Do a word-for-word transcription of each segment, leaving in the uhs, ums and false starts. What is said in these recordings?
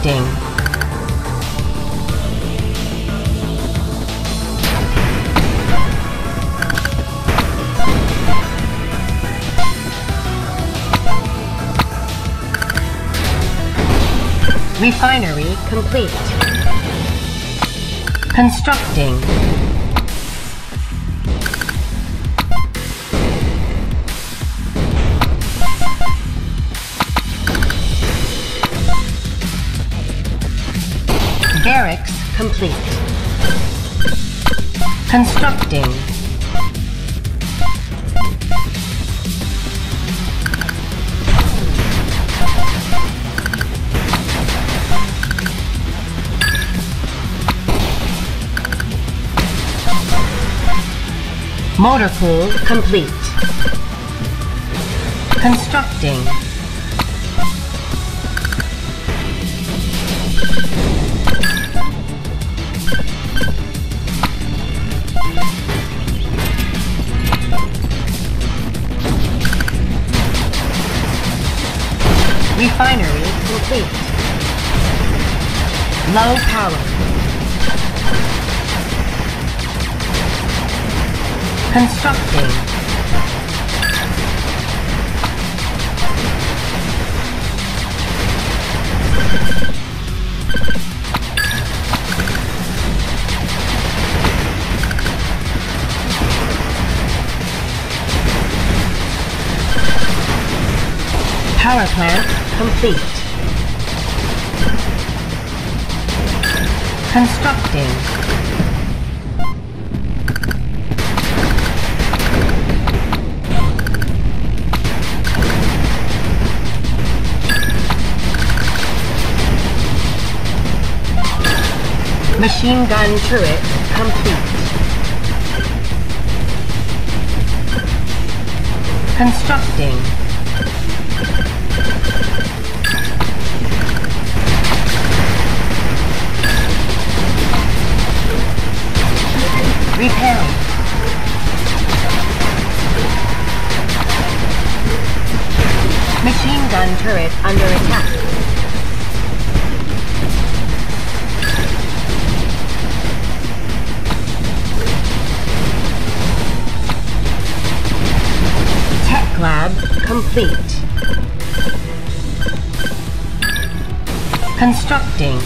Constructing. Refinery complete. Constructing. Barracks complete. Constructing. Motor pool complete. Constructing. Refinery complete. Low power. Constructing. Power plant complete. Constructing. Machine gun turret complete. Constructing. Repairing. Machine gun turret under attack. Tech lab complete. Constructing.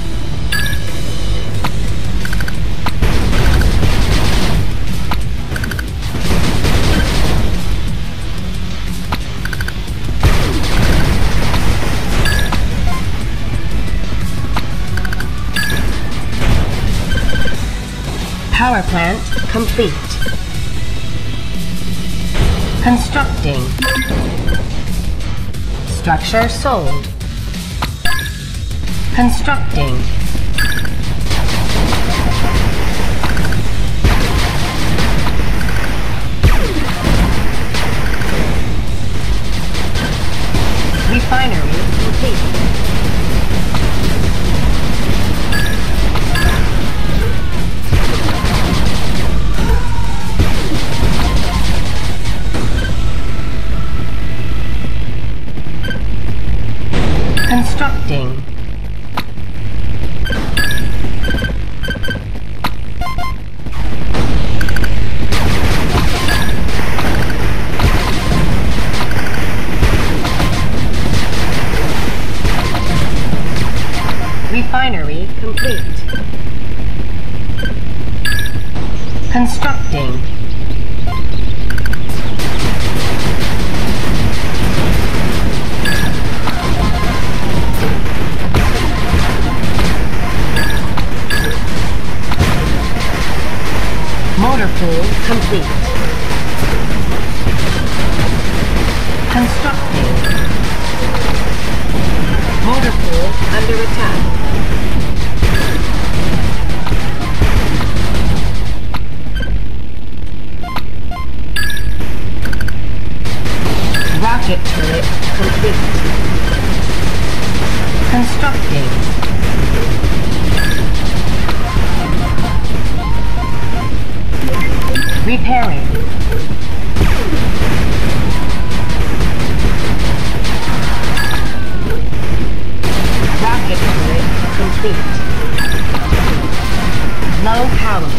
Power plant complete. Constructing. Structure sold. Constructing. Refinery complete. Constructing. Refinery complete. Constructing. Motor pool complete. Constructing. Motor pool under attack. Rocket turret complete. Constructing. Repairing. Rocket turret Low power.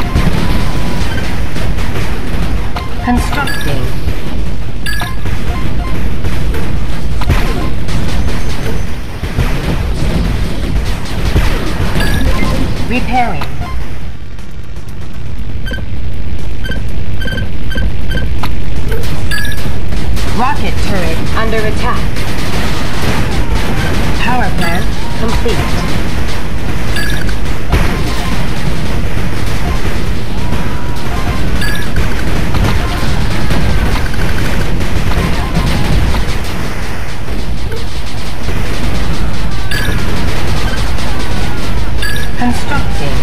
Constructing. Repairing. Rocket turret under attack. Power plant complete. Constructing.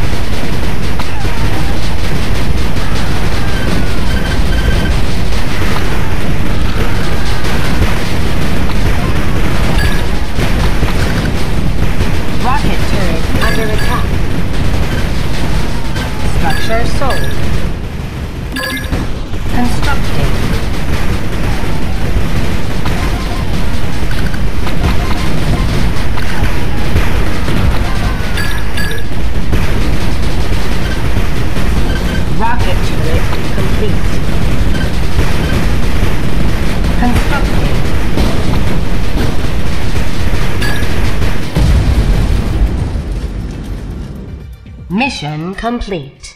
Rocket turret under attack. Structure sold. Constructing. Rocket turret complete. Constructing. Mission complete.